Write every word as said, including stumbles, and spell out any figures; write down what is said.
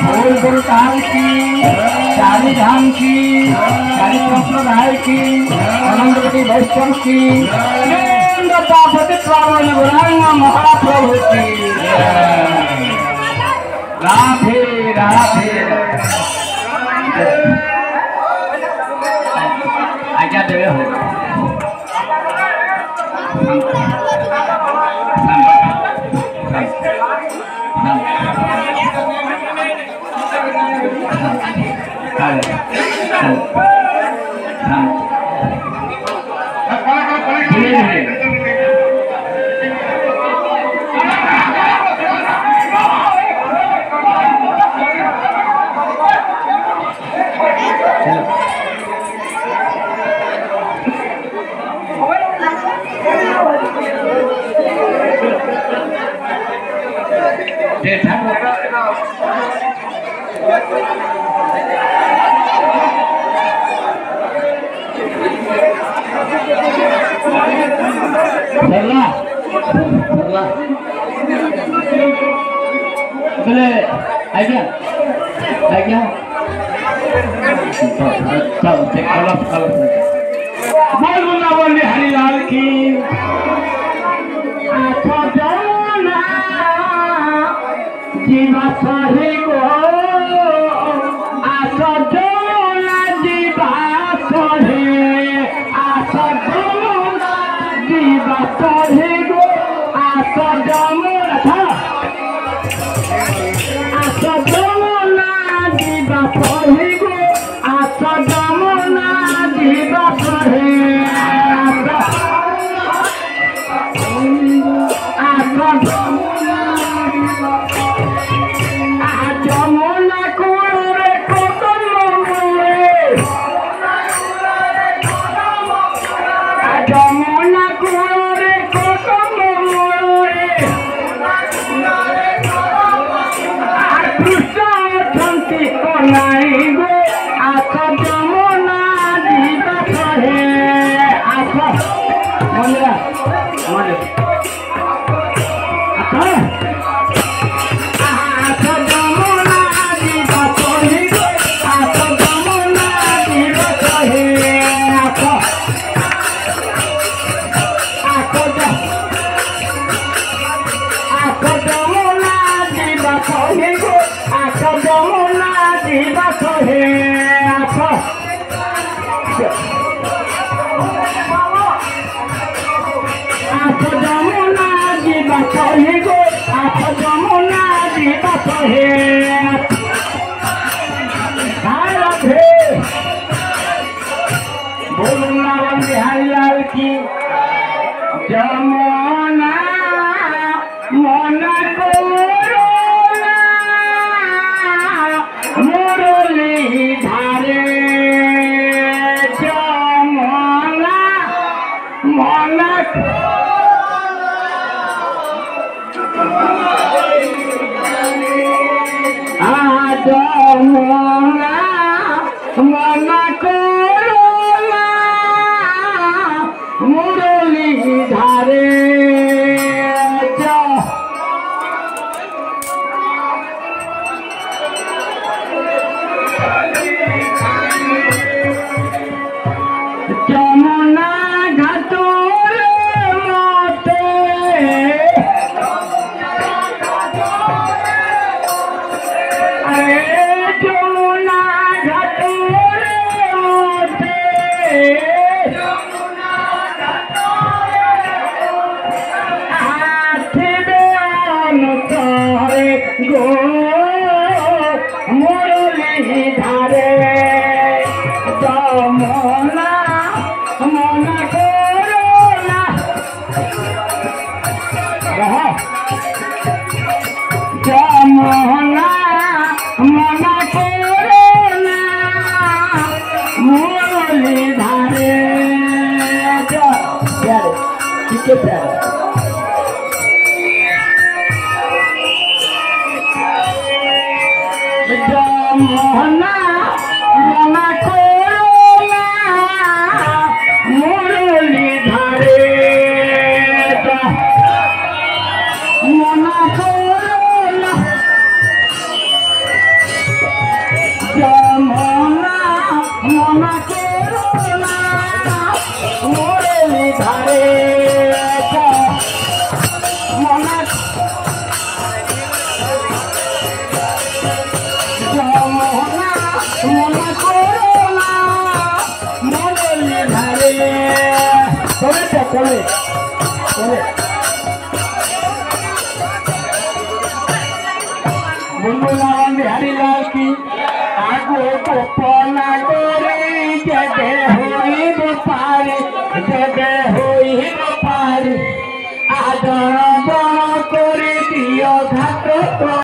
बोल गुरु धाम की, चाली धाम की, चाली संप्रदाय की, अनंतवती वैष्णव की, प्रतापति गौरांग महाप्रभु की। राधे राधे। आज्ञा देवे हो। बोले आज्ञा आज्ञा बोल वृंदावन हरिलाल की। जीवा सही को आस डोला जीवा सही आस डोला जीवा सही को आस डोला था आस डोला जीवा सही को आस डोला जीवा सही हरिलाल की। जमुना मन मुरली धारे जमुना मन जमुना मन करोना मुरली धारे जमुना घाटोर मोते मुरली धारे जमुना मन करोना जमुना मन करोना मुरली धारे प्यारे कितने प्यारे जमुना मन करोना मुरली धारे मन करोना মনা করো না মনে ধারে করে তো করে করে বন্ধু নাম বিহারি লাল কি আগো গোপনা করে যেতে হইব পারে যেতে হইব পারে আদর বড় করে দিও ঘাট